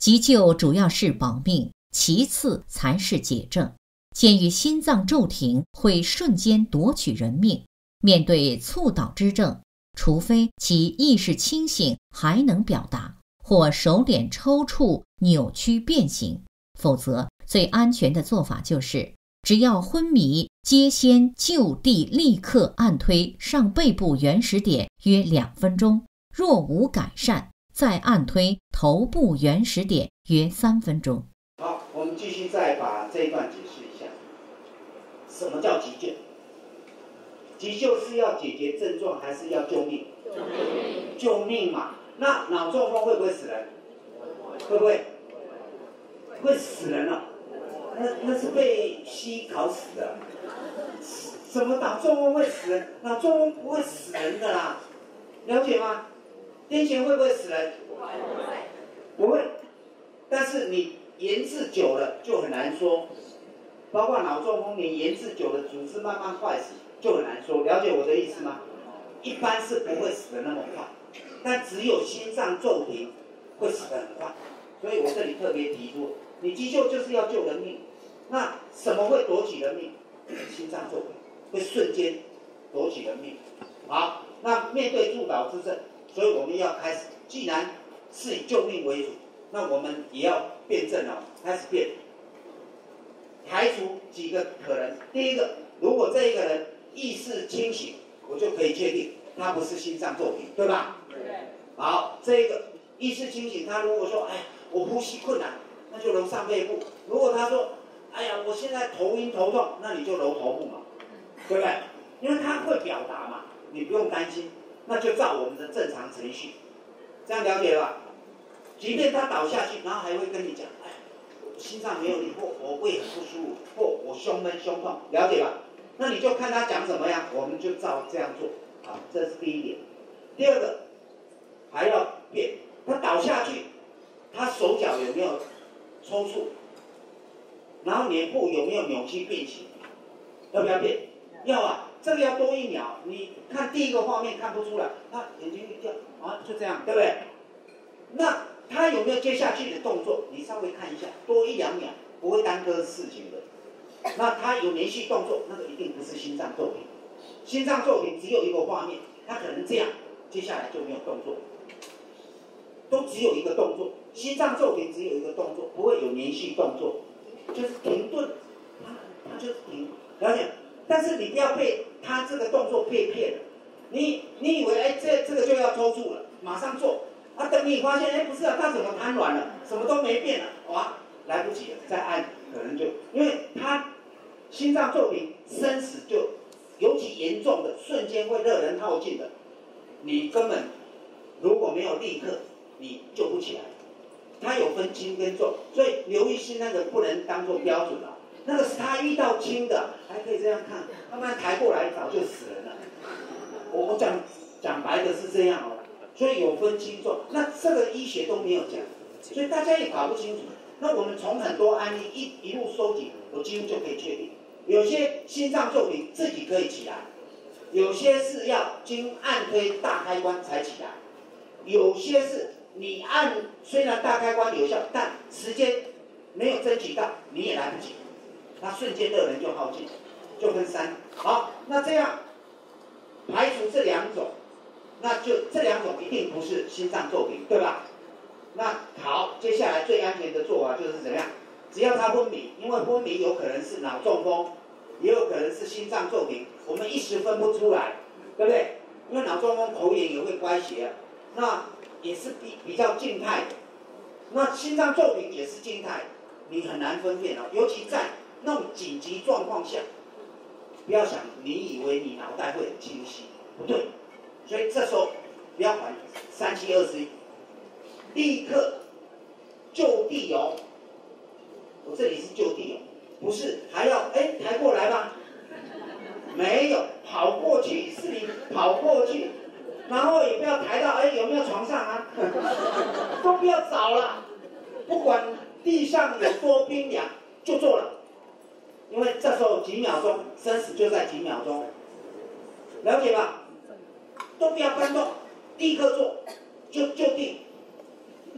急救主要是保命，其次才是解症。鉴于心脏骤停会瞬间夺取人命，面对猝倒之症，除非其意识清醒还能表达，或手脸抽搐、扭曲变形，否则最安全的做法就是，只要昏迷，皆先就地立刻按推上背部原始点约2分钟，若无改善，再按推头部原始点约3分钟。 好，我们继续再把这一段解释一下。什么叫急救？急救是要解决症状，还是要救命？救命嘛。那脑中风会不会死人？会不会？会死人啊！那是被吸烤死的。什么脑中风会死人？脑中风不会死人的啦，了解吗？癫痫会不会死人？不会。但是你延至久了就很难说，包括脑中风，你延至久了，组织慢慢坏死就很难说。了解我的意思吗？一般是不会死得那么快，但只有心脏骤停会死得很快。所以我这里特别提出，你急救就是要救人命。那什么会夺取人命？心脏骤停会瞬间夺取人命。好，那面对猝倒之症，所以我们要开始，既然是以救命为主，那我们也要辩证了，开始辩，排除几个可能。第一个，如果这一个人意识清醒，我就可以确定他不是心脏骤停，对吧？对。好，这一个意识清醒，他如果说，哎，我呼吸困难，那就揉上背部；如果他说，哎呀，我现在头晕头痛，那你就揉头部嘛，对不对？因为他会表达嘛，你不用担心，那就照我们的正常程序，这样了解了吧？即便他倒下去，然后还会跟你讲，哎，我心脏没有力，或我胃很不舒服，或我胸闷胸痛，了解吧？那你就看他讲怎么样，我们就照这样做。好，这是第一点。第二个，还要辨他倒下去，他手脚有没有抽搐，然后脸部有没有扭曲变形，要不要辨？要啊，这个要多1秒。你看第一个画面看不出来，他眼睛一掉啊，就这样，对不对？那他有没有接下去的动作？你稍微看一下，多1-2秒，不会耽搁事情的。那他有连续动作，那个一定不是心脏骤停。心脏骤停只有一个画面，他可能这样，接下来就没有动作，都只有一个动作。心脏骤停只有一个动作，不会有连续动作，就是停顿，他就是停，了解？但是你不要被他这个动作被骗了，你以为哎这个就要抽搐了，马上做。啊，等你发现，哎，不是啊，他怎么瘫软了，什么都没变了，哇，来不及了，再按可能就，因为他心脏骤停，生死就尤其严重的，瞬间会热人耗尽的，你根本如果没有立刻，你救不起来。他有分轻跟重，所以刘玉兴那个不能当做标准了，那个是他遇到轻的，还可以这样看，要不然抬过来早就死人了。我讲白的是这样哦。所以有分轻重，那这个医学都没有讲，所以大家也搞不清楚。那我们从很多案例一路收集，我几乎就可以确定，有些心脏骤停自己可以起来，有些是要经按推大开关才起来，有些是你按虽然大开关有效，但时间没有争取到，你也来不及，它瞬间热能就耗尽，就分3。好，那这样排除这2种。那就这2种一定不是心脏骤停，对吧？那好，接下来最安全的做法就是怎么样？只要他昏迷，因为昏迷有可能是脑中风，也有可能是心脏骤停，我们一时分不出来，对不对？因为脑中风口眼也会歪斜，那也是比较静态的。那心脏骤停也是静态，你很难分辨哦。尤其在那种紧急状况下，不要想你以为你脑袋会很清晰，不对。所以这时候不要管3721，立刻就地哦。我这里是就地哦，不是还要抬过来吧？没有，跑过去是你跑过去，然后也不要抬到有没有床上啊，都不要找了，不管地上有多冰凉就做了，因为这时候几秒钟，生死就在几秒钟，了解吧？都不要搬动，立刻做，就地。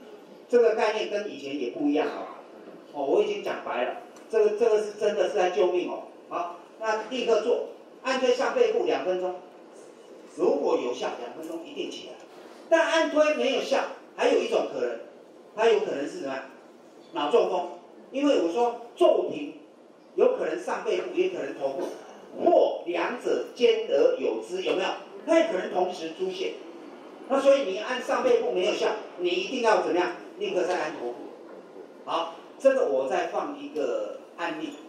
这个概念跟以前也不一样哦，我已经讲白了，这个是真的是在救命哦。好，那立刻做，按推上背部2分钟，如果有效2分钟一定起来。但按推没有效，还有一种可能，它有可能是什么？脑中风，因为我说骤停，有可能上背部，也可能头部，或两者兼而有之，有没有？它也可能同时出现。那所以你按上背部没有效，你一定要怎么样？立刻再按头部。好，这个我再放一个案例。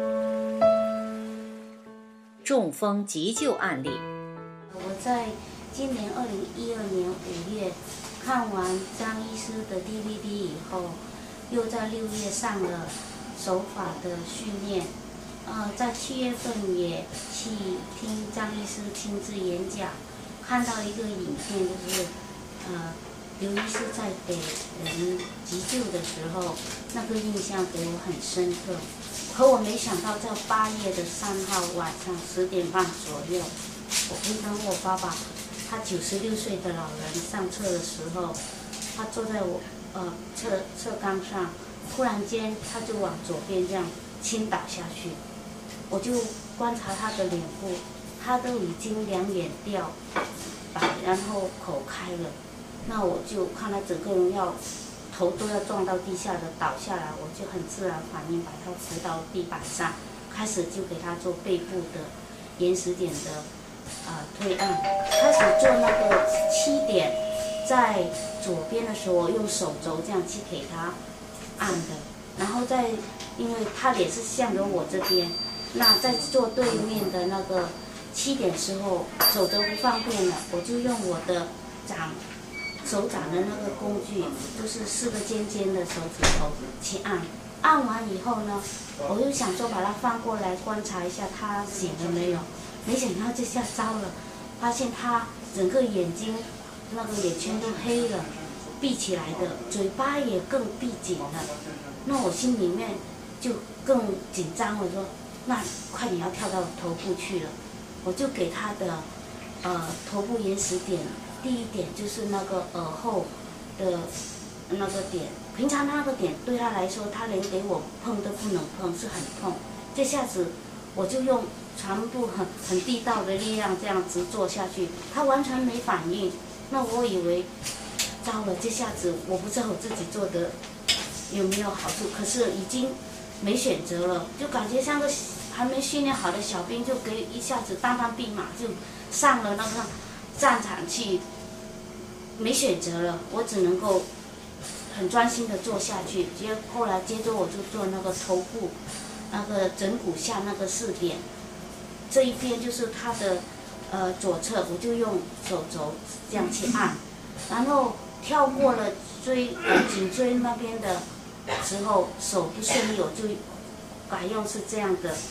中风急救案例。 我在今年2012年5月看完张医师的 DVD 以后，又在6月上了手法的训练。在7月份也去听张医师亲自演讲，看到一个影片，就是刘医师在给人急救的时候，那个印象给我很深刻。可我没想到，在8月3号晚上10点半左右，我陪同我爸爸，他96岁的老人上车的时候，他坐在我侧缸上，忽然间他就往左边这样倾倒下去。我就观察他的脸部，他都已经2眼掉白，然后口开了。那我就看他整个人头都要撞到地下的倒下来，我就很自然反应把他扶到地板上，开始就给他做背部的延时点的推按，开始做那个7点，在左边的时候我用手肘这样去给他按的，然后因为他脸是向着我这边，那在做对面的那个7点时候手肘不方便了，我就用我的手掌的那个工具，就是4个尖尖的手指头去按。按完以后呢，我又想说把它翻过来观察一下他醒了没有，没想到这下糟了，发现他整个眼睛那个眼圈都黑了，闭起来的，嘴巴也更闭紧了。那我心里面就更紧张了，说那快点要跳到头部去了。我就给他的头部延时点，第一点就是那个耳后的那个点，平常那个点对他来说，他连给我碰都不能碰，是很痛。这下子我就用全部很地道的力量这样子做下去，他完全没反应。那我以为糟了，这下子我不知道我自己做的有没有好处，可是已经没选择了，就感觉像个还没训练好的小兵，就给一下子单枪匹马就上了那个战场去，没选择了，我只能够很专心的做下去。后来接着我就做那个头部那个枕骨下那个4点，这一边就是他的左侧，我就用手肘这样去按，然后跳过了颈椎那边的时候手不顺利，我就改用是这样的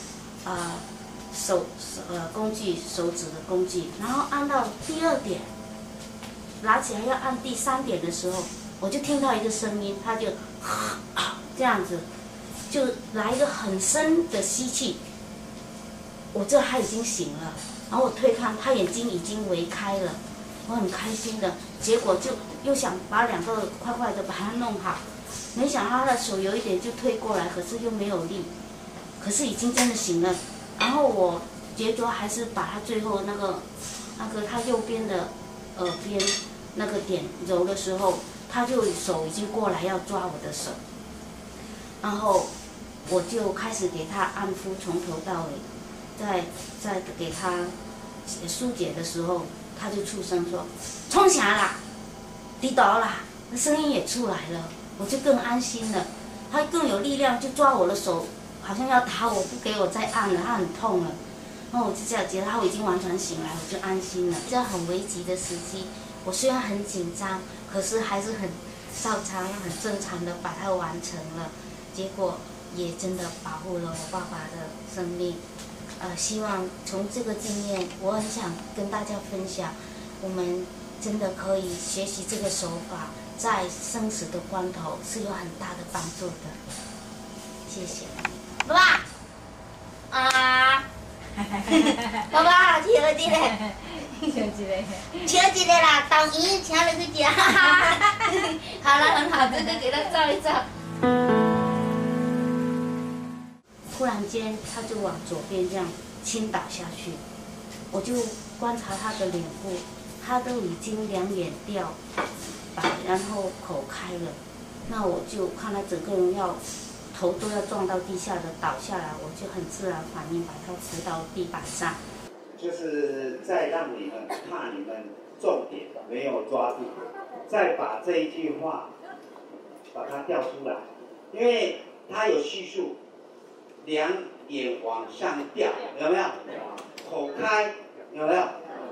工具，手指的工具，然后按到第2点，拿起来要按第3点的时候，我就听到一个声音，他就这样子，就来一个很深的吸气，我这他已经醒了，然后我推看他眼睛已经微开了，我很开心的，结果就又想把2个快快的把它弄好，没想到他的手有一点就推过来，可是又没有力，可是已经真的醒了。然后我觉得还是把他最后那个他右边的耳边那个点揉的时候，他就手已经过来要抓我的手，然后我就开始给他按敷，从头到尾，再给他疏解的时候，他就出声说冲下啦，跌倒啦，那声音也出来了，我就更安心了，他更有力量就抓我的手，好像要打我，不给我再按了，他很痛了。然后我就这样觉得他已经完全醒来，我就安心了。这很危急的时机，我虽然很紧张，可是还是很照常、很正常的把它完成了。结果也真的保护了我爸爸的生命。希望从这个经验，我很想跟大家分享，我们真的可以学习这个手法，在生死的关头是有很大的帮助的。谢谢。爸爸，爸爸，起来起来。 请一个啦，导演请你去吃。好了，很好，这个给他照一照。忽然间，他就往左边这样倾倒下去，我就观察他的脸部，他都已经两眼掉白，然后口开了。那我就看他整个人头都要撞到地下的倒下来，我就很自然反应把他扶到地板上。 就是再让你们怕你们重点没有抓住，再把这一句话把它调出来，因为他有叙述，两眼往上掉，有没有？口开，有没有？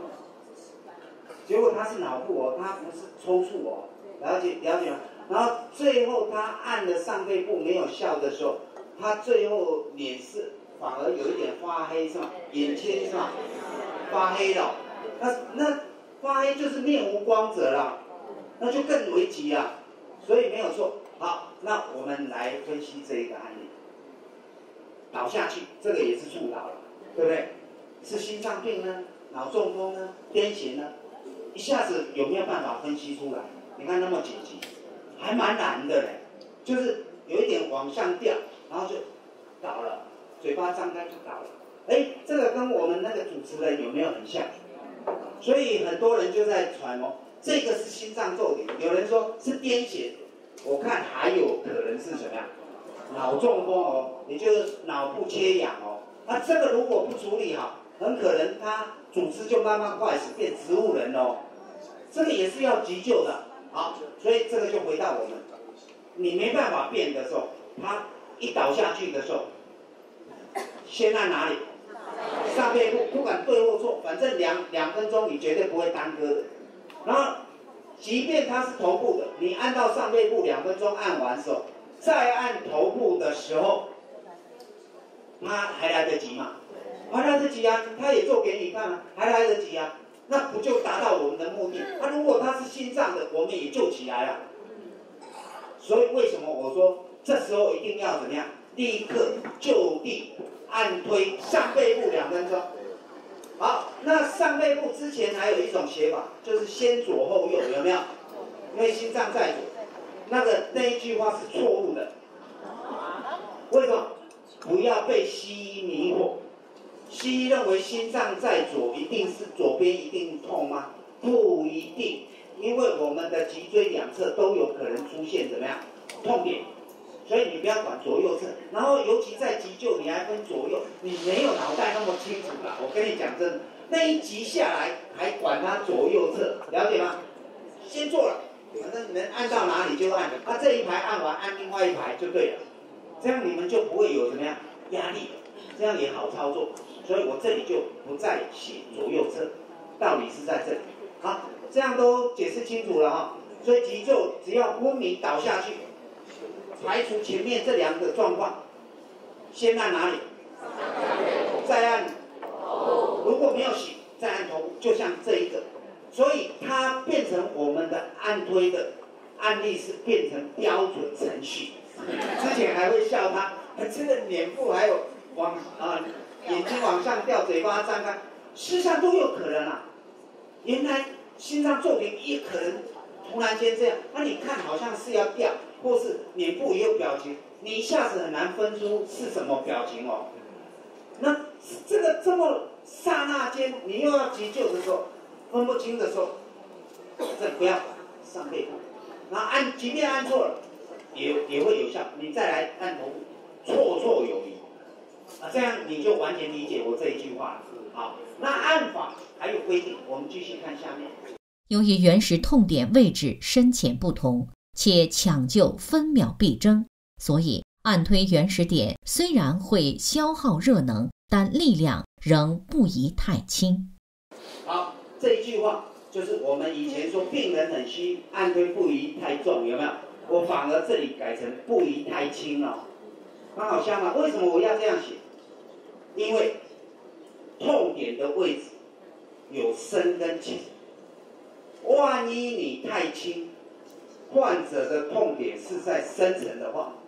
结果他是脑部哦，他不是抽搐哦，了解吗？然后最后他按了上背部没有效的时候，他最后脸是反而有一点发黑是吗？眼睛是吗？发黑了，那发黑就是面无光泽了，那就更危急了，所以没有错。好，那我们来分析这一个案例，倒下去，这个也是猝倒了，对不对？是心脏病呢？脑中风呢？癫痫呢？一下子有没有办法分析出来？你看那么紧急，还蛮难的嘞，就是有一点往上掉，然后就倒了，嘴巴张开就倒了。哎，这个跟我们那个主持人有没有很像？所以很多人就在揣摩，这个是心脏骤停，有人说是癫痫，我看还有可能是什么样？脑中风哦，也就是脑部缺氧哦。那这个如果不处理好，很可能他组织就慢慢坏死，变植物人哦。这个也是要急救的。好，所以这个就回到我们，你没办法变的时候，他一倒下去的时候，先按哪里？上背部，不管对或错，反正两分钟你绝对不会耽搁的。然后，即便它是头部的，你按到上背部2分钟按完的时候，再按头部的时候，它还来得及吗？还来得及啊，他也做给你看啊，还来得及啊，那不就达到我们的目的？如果他是心脏的，我们也救起来了。所以为什么我说这时候一定要怎么样？立刻就地按推上背部2分钟。好，那上背部之前还有一种写法，就是先左后右，有没有？因为心脏在左，那一句话是错误的。为什么？不要被西医迷惑。西医认为心脏在左，一定是左边一定痛吗？不一定，因为我们的脊椎两侧都有可能出现怎么样痛点，所以你不要管左右侧。然后尤其在急救，你还分左右，你没有脑袋那么清楚啦。我跟你讲真的，那一集下来还管它左右侧，了解吗？先做了，反正能按到哪里就按，这一排按完，按另外一排就对了，这样你们就不会有什么样压力，这样也好操作。所以我这里就不再写左右侧，道理是在这里。好，这样都解释清楚了哈。所以急救只要昏迷倒下去，排除前面这2个状况，先按哪里？再按头。如果没有醒，再按头部，就像这一个。所以它变成我们的按推的案例是变成标准程序。之前还会笑他，这个脸部还有眼睛往上掉，嘴巴张开，事实上都有可能啊。原来心脏骤停也可能突然间这样，你看好像是要掉，或是脸部也有表情，你一下子很难分出是什么表情哦。那这个这么刹那间，你又要急救的时候，分不清的时候，这不要上背部，然后即便按错了，也会有效，你再来按头部，绰绰有余。这样你就完全理解我这一句话了。好，那按法还有规定，我们继续看下面。 由于原始痛点位置深浅不同，且抢救分秒必争，所以按推原始点虽然会消耗热能，但力量仍不宜太轻。 好，这一句话就是我们以前说病人很虚，按推不宜太重，有没有？我反而这里改成不宜太轻了。刚好相反，为什么我要这样写？因为痛点的位置有深跟浅，万一你太轻，患者的痛点是在深层的话，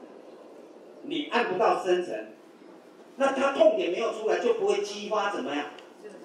你按不到深层，那他痛点没有出来，就不会激发怎么样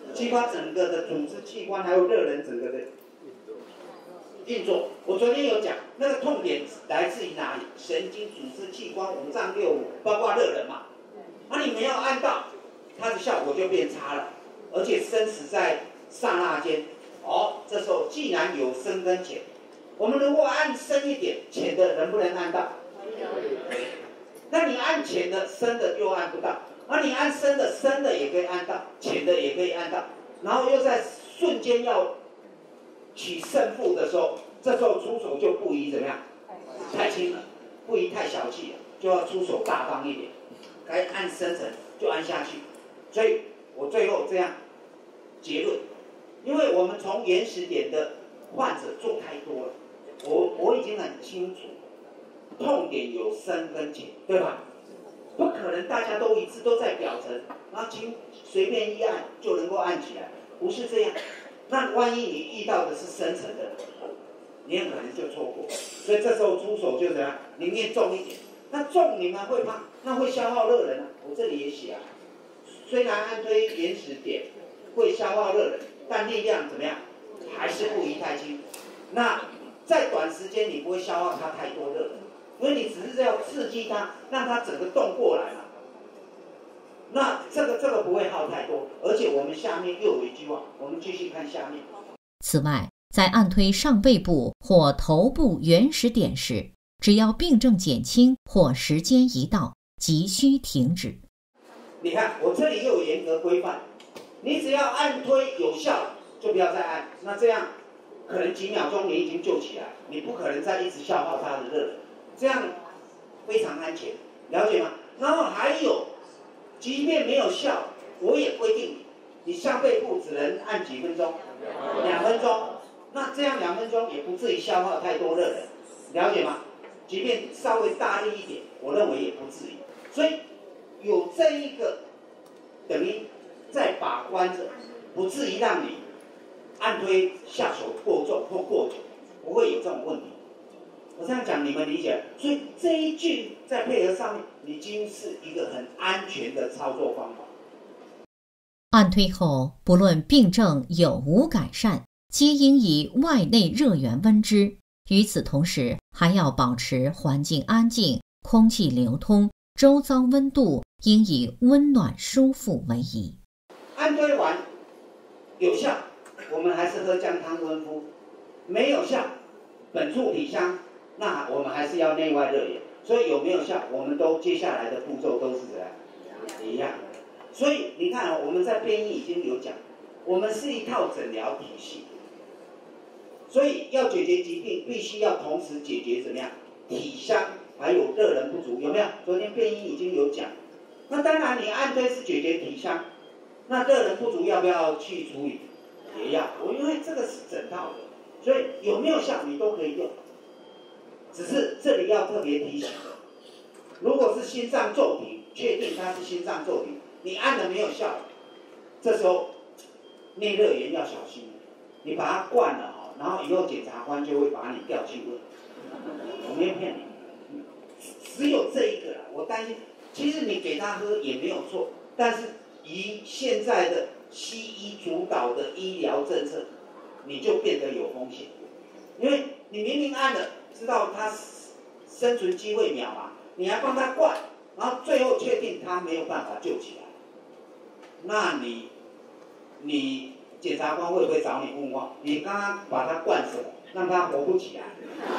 激发整个的组织器官还有热能整个的运作。我昨天有讲，那个痛点来自于哪里？神经、组织器官、五脏六腑，包括热能嘛。你没有按到，它的效果就变差了，而且生死在刹那间。这时候既然有深跟浅，我们如果按深一点，浅的能不能按到？那你按浅的，深的又按不到。你按深的，深的也可以按到，浅的也可以按到，然后又在瞬间要取胜负的时候，这时候出手就不宜怎么样？太轻了，不宜太小气了，就要出手大方一点，该按深层就按下去。所以我最后这样结论，因为我们从原始点的患者做太多了，我已经很清楚，痛点有深跟浅，对吧？不可能大家都一致都在表层，然后随便一按就能够按起来，不是这样。那万一你遇到的是深层的，你很可能就错过。所以这时候出手就怎样，宁愿重一点。那重你们会怕，那会消耗热能啊。我这里也写啊，虽然按推原始点会消耗热能，但力量怎么样，还是不宜太轻。那在短时间你不会消耗它太多热能。因为你只是要刺激它，让它整个动过来嘛。那这个不会耗太多，而且我们下面又有一句话，我们继续看下面。 此外，在按推上背部或头部原始点时，只要病症减轻或时间一到，即需停止。 你看，我这里又有严格规范，你只要按推有效，就不要再按。那这样可能几秒钟你已经救起来，你不可能再一直消耗它的热能。这样非常安全，了解吗？然后还有，即便没有效，我也规定你上背部只能按几分钟，2分钟。那这样2分钟也不至于消耗太多热能，了解吗？即便稍微大力一点，我认为也不至于。所以有这一个，等于在把关着，不至于让你按推下手过重或过久，不会有这种问题。我这样讲你们理解，所以这一句在配合上面，已经是一个很安全的操作方法。 按推后，不论病症有无改善，皆应以外内热源温之。与此同时，还要保持环境安静，空气流通，周遭温度应以温暖舒服为宜。 按推完有效，我们还是喝姜汤温敷；没有效，本处体香。那我们还是要内外热源，所以有没有效，我们都接下来的步骤都是怎样一样。所以你看我们在编译已经有讲，我们是一套诊疗体系，所以要解决疾病，必须要同时解决怎么样体香还有热能不足，有没有？昨天编译已经有讲。那当然你按推是解决体香，那热能不足要不要去处理？也要，因为这个是整套的，所以有没有效你都可以用。只是这里要特别提醒，如果是心脏骤停，确定它是心脏骤停，你按了没有效，这时候内热源要小心，你把它灌了，然后以后检察官就会把你调去问。我没有骗你，只有这一个啦。我担心，其实你给他喝也没有错，但是以现在的西医主导的医疗政策，你就变得有风险，因为你明明按了。知道他生存机会渺茫，你还帮他灌，然后最后确定他没有办法救起来，那你检察官会不会找你问话？你刚刚把他灌什么，让他活不起来？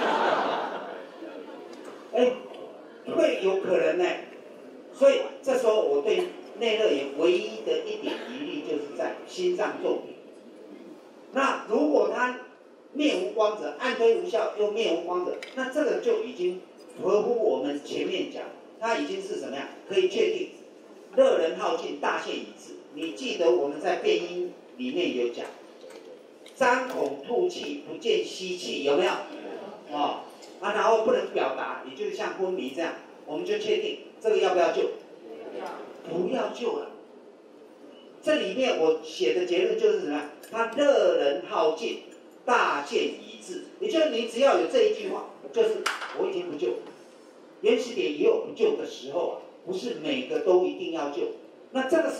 会有可能呢。所以这时候我对内热源唯一的一点疑虑就是在心脏骤停。那如果他面无光者，按推无效又面无光者，那这个就已经合乎我们前面讲，它已经是什么样？可以确定热能耗尽，大限已至。你记得我们在变音里面有讲，张口吐气不见吸气，有没有？然后不能表达，也就是像昏迷这样，我们就确定这个要不要救？不要救了。这里面我写的结论就是什么？它热能耗尽，大限已至，也就是你只要有这一句话，就是我已经不救，原始点也有不救的时候啊，不是每个都一定要救。那这个时候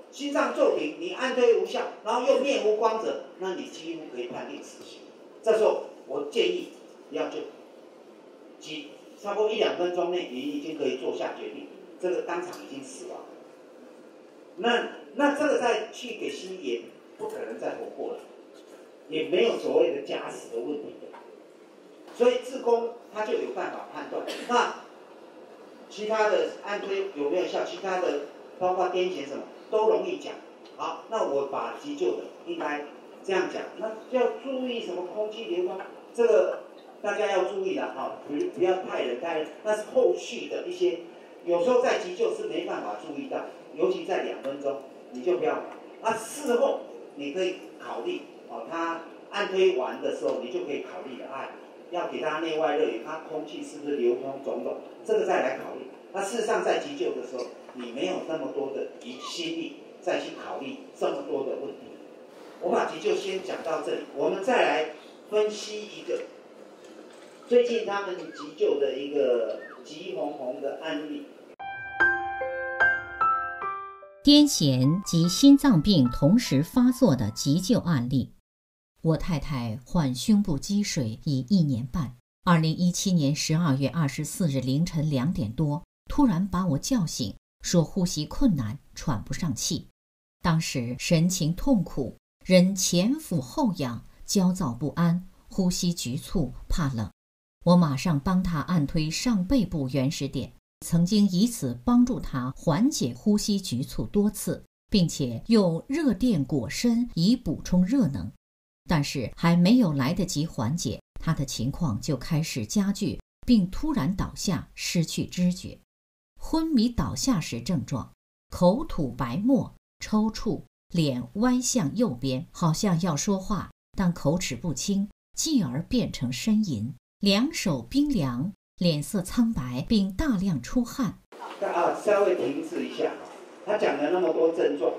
心脏骤停，你按推无效，然后又面无光泽，那你几乎可以判定死刑。这时候我建议要救，差不多1-2分钟内，你已经可以做下决定，这个当场已经死亡。那这个再去给西医也不可能再活过了，也没有所谓的假死的问题的，所以志工他就有办法判断。那其他的按推有没有效？其他的包括癫痫什么都容易讲。好，那我把急救的应该这样讲，那要注意什么空气流通，这个大家要注意的哈，不要太冷，那是后续的一些，有时候在急救是没办法注意到，尤其在2分钟，你就不要。那事后你可以考虑哦，他按推完的时候，你就可以考虑了，要给他内外热源，他空气是不是流通种种，这个再来考虑。那事实上在急救的时候，你没有那么多的心力再去考虑这么多的问题。我把急救先讲到这里，我们再来分析一个最近他们急救的一个急红红的案例。 癫痫及心脏病同时发作的急救案例。我太太患胸部积水已1年半，2017年12月24日凌晨2点多，突然把我叫醒，说呼吸困难，喘不上气。当时神情痛苦，人前俯后仰，焦躁不安，呼吸局促，怕冷。我马上帮他按推上背部原始点，曾经以此帮助他缓解呼吸局促多次，并且用热电裹身以补充热能。但是还没有来得及缓解，他的情况就开始加剧，并突然倒下，失去知觉。昏迷倒下时症状：口吐白沫、抽搐，脸歪向右边，好像要说话，但口齿不清，继而变成呻吟，两手冰凉，脸色苍白，并大量出汗。 稍微停止一下，他讲了那么多症状，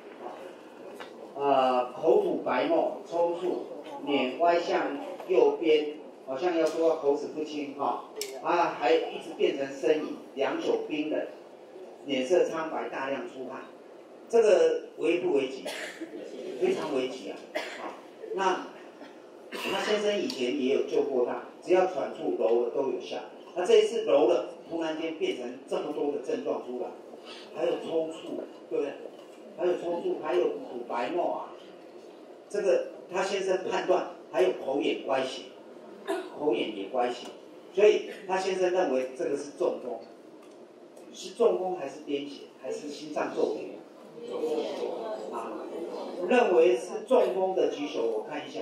口吐白沫、抽搐，脸歪向右边，好像要说口齿不清还一直变成呻吟，两手冰冷，脸色苍白，大量出汗。这个危不危急？非常危急啊！那他先生以前也有救过他，只要喘促揉了都有效。那这一次揉了，突然间变成这么多的症状出来，还有抽搐，对不对？还有抽搐，还有吐白沫啊。这个他先生判断还有口眼歪斜，口眼也歪斜，所以他先生认为这个是中风，是中风还是癫痫还是心脏骤停？认为是中风的举手，我看一下。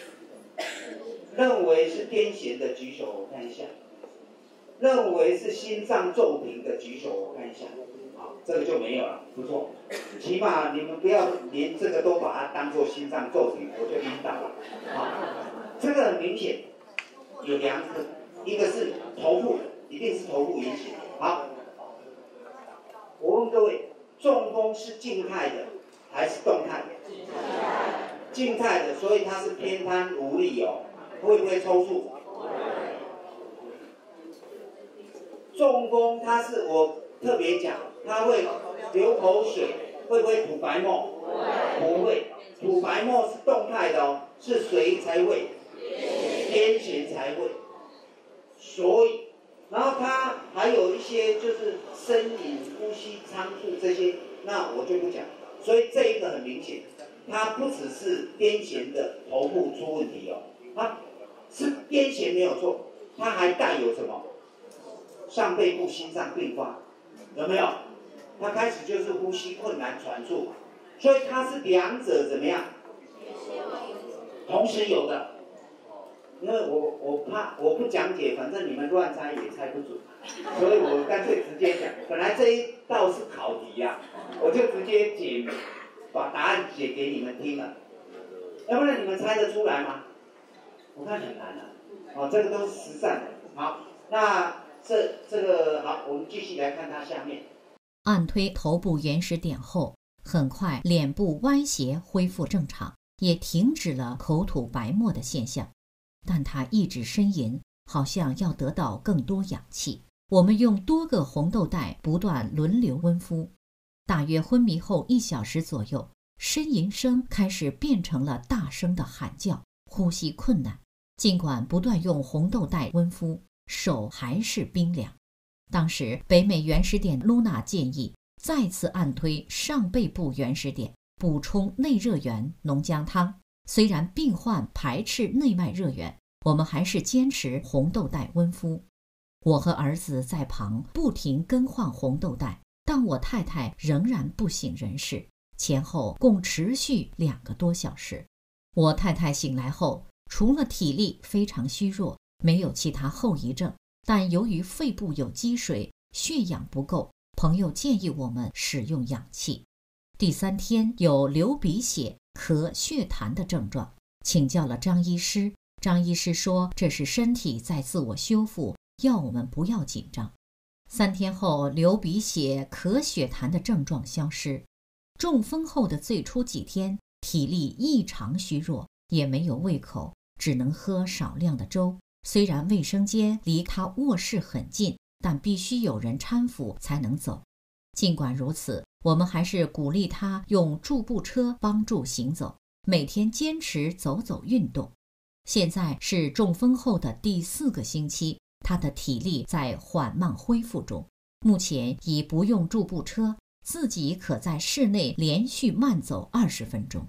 认为是癫痫的举手，我看一下。认为是心脏骤停的举手，我看一下。好，这个就没有了，不错。起码你们不要连这个都把它当作心脏骤停，我就晕倒了。这个很明显有2个，一个是头部，一定是头部引起。好，我问各位，中风是静态的还是动态的？静态的，所以它是偏瘫无力会不会抽搐？中风它是我特别讲，它会流口水，会不会吐白沫？不会，吐白沫是动态的是谁才会？癫痫才会。所以，然后它还有一些就是呻吟、呼吸仓促这些，那我就不讲。所以这一个很明显，它不只是癫痫的头部出问题它是癫痫没有错，它还带有什么？上背部心脏病发，有没有？他开始就是呼吸困难、喘促，所以它是2者怎么样？同时有的。因为我怕我不讲解，反正你们乱猜也猜不准，所以我干脆直接讲。本来这一道是考题我就直接把答案解给你们听了，要不然你们猜得出来吗？我看很难这个都是实战的。好，那这个好，我们继续来看它下面。 按推头部原始点后，很快脸部歪斜恢复正常，也停止了口吐白沫的现象，但他一直呻吟，好像要得到更多氧气。我们用多个红豆袋不断轮流温敷。 大约昏迷后1小时左右，呻吟声开始变成了大声的喊叫，呼吸困难。尽管不断用红豆袋温敷，手还是冰凉。当时北美原始点露娜建议再次按推上背部原始点，补充内热源浓姜汤。虽然病患排斥内脉热源，我们还是坚持红豆袋温敷。我和儿子在旁不停更换红豆袋，但我太太仍然不省人事，前后共持续2个多小时。我太太醒来后，除了体力非常虚弱，没有其他后遗症，但由于肺部有积水，血氧不够，朋友建议我们使用氧气。第3天有流鼻血、咳、血痰的症状，请教了张医师。张医师说这是身体在自我修复，要我们不要紧张。3天后，流鼻血、咳、血痰的症状消失。中风后的最初几天，体力异常虚弱，也没有胃口，只能喝少量的粥。虽然卫生间离他卧室很近，但必须有人搀扶才能走。尽管如此，我们还是鼓励他用助步车帮助行走，每天坚持走走运动。现在是中风后的第4个星期，他的体力在缓慢恢复中，目前已不用助步车，自己可在室内连续慢走20分钟。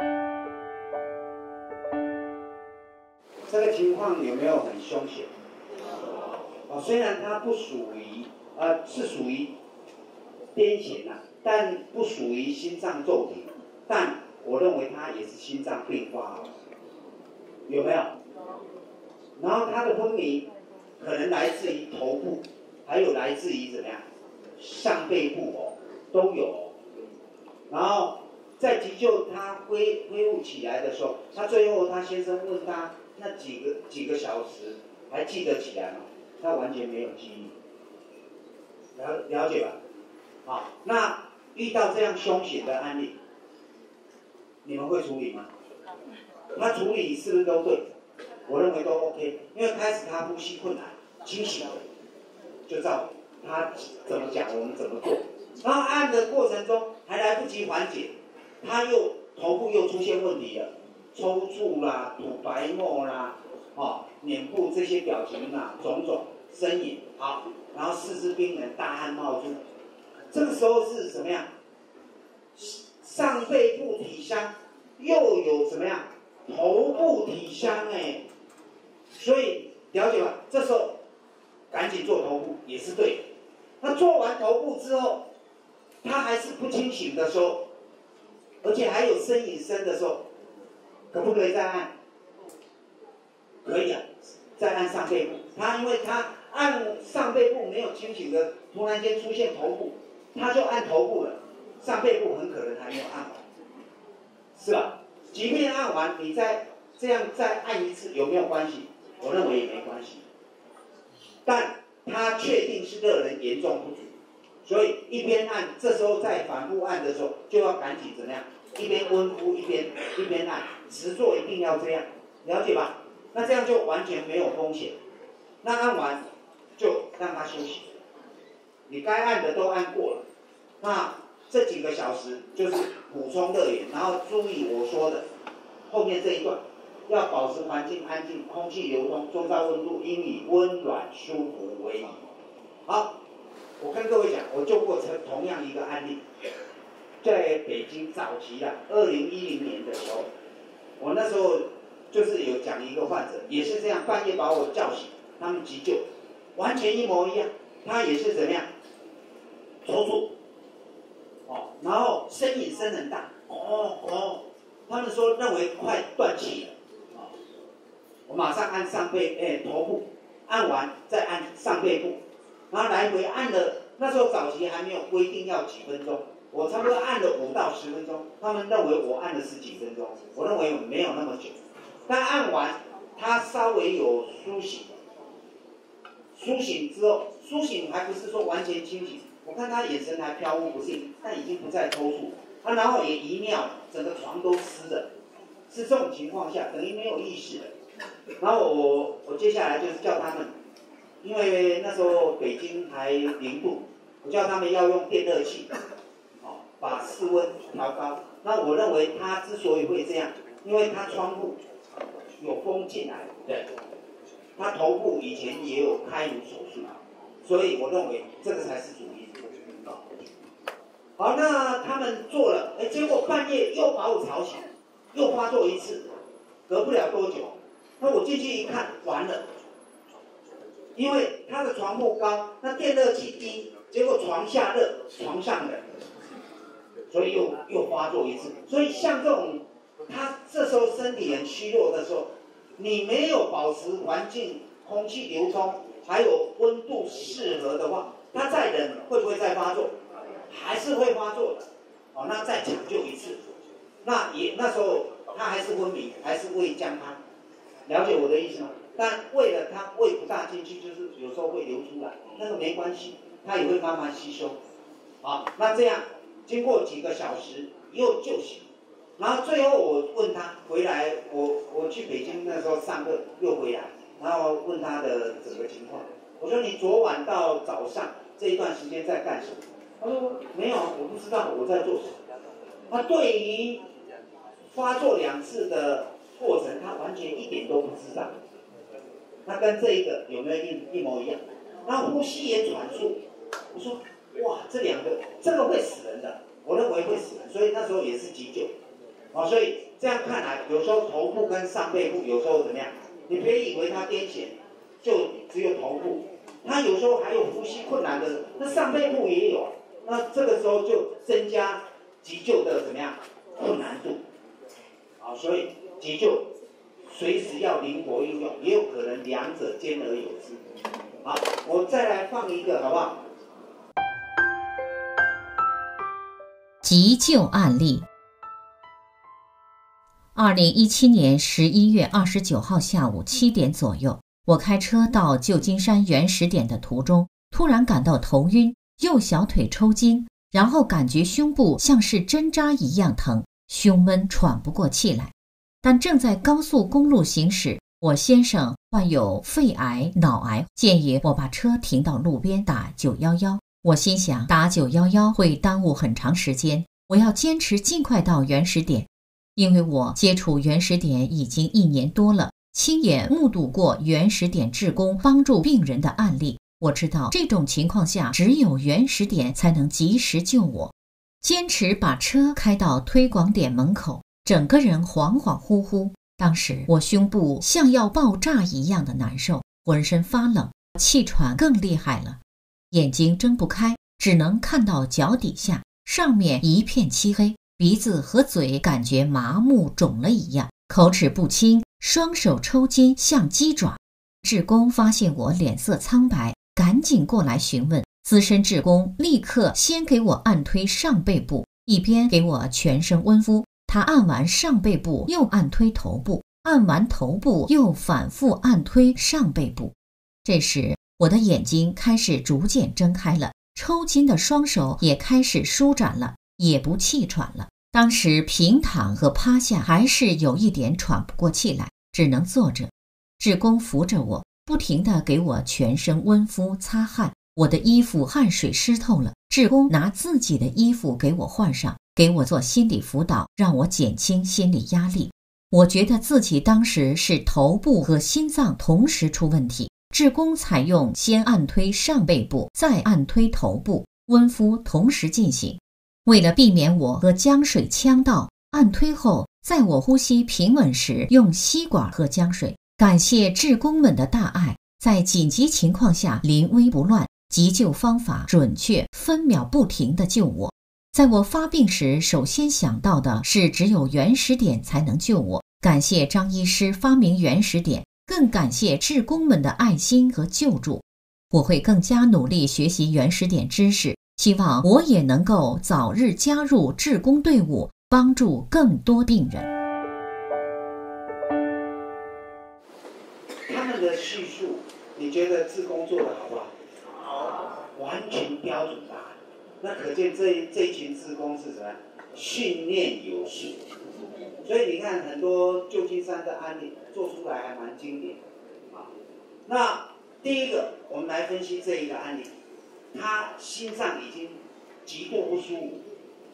这个情况有没有很凶险？虽然它不属于是属于癫痫但不属于心脏骤停，但我认为它也是心脏病发，有没有？然后它的昏迷可能来自于头部，还有来自于怎么样上背部都有。然后在急救他恢复起来的时候，他最后他先生问他那几个小时还记得起来吗？他完全没有记忆，了解吧？好，那遇到这样凶险的案例，你们会处理吗？他处理是不是都对？我认为都 OK， 因为开始他呼吸困难，清醒了，就照他怎么讲我们怎么做。然后按的过程中还来不及缓解，他头部又出现问题了，抽搐啦、吐白沫啦、脸部这些表情种种呻吟，好，然后四肢冰冷，大汗冒出。这个时候是什么样？上背部体香，又有什么样？头部体香所以了解吧？这时候赶紧做头部也是对的。那做完头部之后，他还是不清醒的时候，而且还有呻吟声的时候，可不可以再按？可以再按上背部。因为他按上背部没有清醒的，突然间出现头部，他就按头部了，上背部很可能还没有按完，是吧？即便按完，你这样再按一次有没有关系？我认为也没关系，但他确定是热能严重不足，所以一边按，这时候在反复按的时候就要赶紧怎么样？一边温敷一边按，实作一定要这样，了解吧？那这样就完全没有风险。那按完就让他休息，你该按的都按过了，那这几个小时就是补充热源，然后注意我说的后面这一段，要保持环境安静，空气流通，周遭温度应以温暖舒服为宜。好，我跟各位讲，我救过同样一个案例，在北京早期2010年的时候，我那时候就是有讲一个患者，也是这样，半夜把我叫醒，他们急救，完全一模一样，他也是怎么样，抽搐，然后呻吟声很大，他们说认为快断气了，我马上按上背，头部，按完再按上背部，然后来回按了，那时候早期还没有规定要几分钟，我差不多按了5到10分钟，他们认为我按了10几分钟，我认为没有那么久，但按完他稍微有苏醒之后，苏醒还不是说完全清醒，我看他眼神还飘忽不定，但已经不再抽搐，然后也遗尿了，整个床都湿了，是这种情况下等于没有意识了。然后我接下来就是叫他们，因为那时候北京还0度，我叫他们要用电热器， 把室温调高。那我认为他之所以会这样，因为他窗户有风进来，对，他头部以前也有开颅手术，所以我认为这个才是主因。好，那他们做了，结果半夜又把我吵醒，又发作一次，隔不了多久，那我进去一看，完了，因为他的床铺高，那电热器低，结果床下热，床上冷，所以又发作一次。所以像这种，他这时候身体很虚弱的时候，你没有保持环境空气流通，还有温度适合的话，他再冷会不会再发作？还是会发作的。哦，那再抢救一次，那时候他还是昏迷，还是胃降汤，了解我的意思吗？但为了他胃不大进去，就是有时候会流出来，那个没关系，他也会慢慢吸收。好，那这样经过几个小时又救醒，然后最后我问他回来，我去北京那时候上课又回来，然后问他的整个情况，我说你昨晚到早上这一段时间在干什么？他说没有，我不知道我在做什么。他对于发作2次的过程，他完全一点都不知道。他跟这一个有没有一模一样？然后呼吸也喘促。我说哇，这2个这个会死人的，我认为会死人，所以那时候也是急救。所以这样看来，有时候头部跟上背部有时候怎么样？你别以为他癫痫就只有头部，他有时候还有呼吸困难的，那上背部也有。那这个时候就增加急救的怎么样困难度，所以急救随时要灵活运用，也有可能2者兼而有之。好，我再来放一个好不好？ 急救案例。2017年11月29号下午7点左右，我开车到旧金山原始点的途中，突然感到头晕，右小腿抽筋，然后感觉胸部像是针扎一样疼，胸闷喘不过气来。但正在高速公路行驶，我先生患有肺癌、脑癌，建议我把车停到路边打911。我心想，打911会耽误很长时间，我要坚持尽快到原始点。因为我接触原始点已经1年多了，亲眼目睹过原始点志工帮助病人的案例，我知道这种情况下只有原始点才能及时救我。坚持把车开到推广点门口，整个人恍恍惚惚。当时我胸部像要爆炸一样的难受，浑身发冷，气喘更厉害了，眼睛睁不开，只能看到脚底下，上面一片漆黑，鼻子和嘴感觉麻木肿了一样，口齿不清，双手抽筋像鸡爪。志工发现我脸色苍白，赶紧过来询问。资深志工立刻先给我按推上背部，一边给我全身温敷。他按完上背部又按推头部，按完头部又反复按推上背部。这时我的眼睛开始逐渐睁开了，抽筋的双手也开始舒展了，也不气喘了。当时平躺和趴下还是有一点喘不过气来，只能坐着。志工扶着我，不停地给我全身温敷擦汗，我的衣服汗水湿透了，志工拿自己的衣服给我换上，给我做心理辅导，让我减轻心理压力。我觉得自己当时是头部和心脏同时出问题。志工采用先按推上背部，再按推头部，温敷同时进行。为了避免我和浆水呛到，按推后在我呼吸平稳时用吸管喝浆水。感谢志工们的大爱，在紧急情况下临危不乱，急救方法准确，分秒不停地救我。在我发病时，首先想到的是只有原始点才能救我。感谢张医师发明原始点，更感谢志工们的爱心和救助。我会更加努力学习原始点知识，希望我也能够早日加入志工队伍，帮助更多病人。 他们的叙述，你觉得志工做得好不好？好，完全标准答案。那可见这一群志工是什么？训练有素。所以你看很多旧金山的案例做出来还蛮经典啊。那第一个，我们来分析这一个案例，他心脏已经极度不舒服，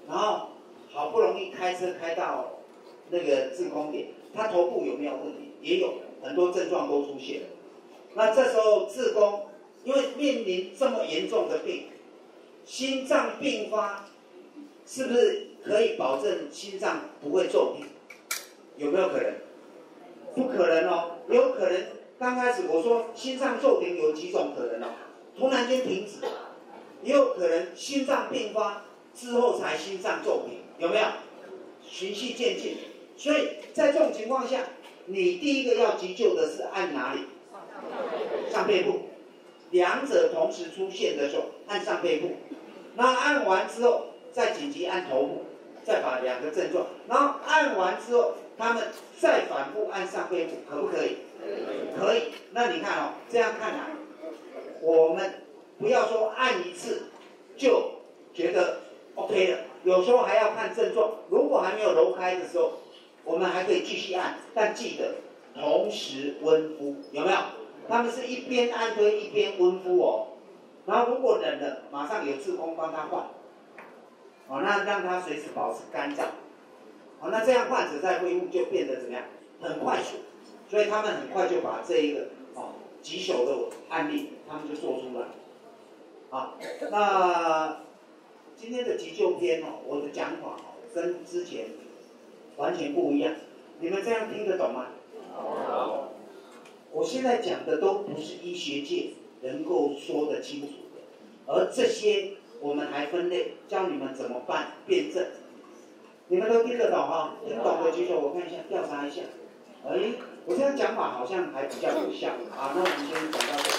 然后好不容易开车开到那个制空点，他头部有没有问题？也有，很多症状都出现了。那这时候志工因为面临这么严重的病，心脏病发，是不是可以保证心脏不会骤停？有没有可能？不可能哦，有可能。刚开始我说心脏骤停有几种可能哦，突然间停止，也有可能心脏病发之后才心脏骤停，有没有？循序渐进。所以在这种情况下，你第一个要急救的是按哪里？上背部。两者同时出现的时候，按上背部。那按完之后，再紧急按头部，再把两个症状，然后按完之后，他们再反复按上背部，可不可以？可以。那你看哦，这样看来，我们不要说按一次就觉得 OK 了，有时候还要看症状。如果还没有揉开的时候，我们还可以继续按，但记得同时温敷，有没有？他们是一边按推一边温敷哦。然后如果冷了，马上有志工帮他换，哦，那让他随时保持干燥，哦，那这样患者在恢复就变得怎么样？很快速，所以他们很快就把这一个棘手的案例，他们就做出来。好，那今天的急救篇我的讲法跟之前完全不一样，你们这样听得懂吗？我现在讲的都不是医学界能够说得清楚的，而这些我们还分类，教你们怎么办辩证。你们都听得懂哈？听懂的举手，我看一下，调查一下。我这样讲法好像还比较有效。好，那我们先讲到这里。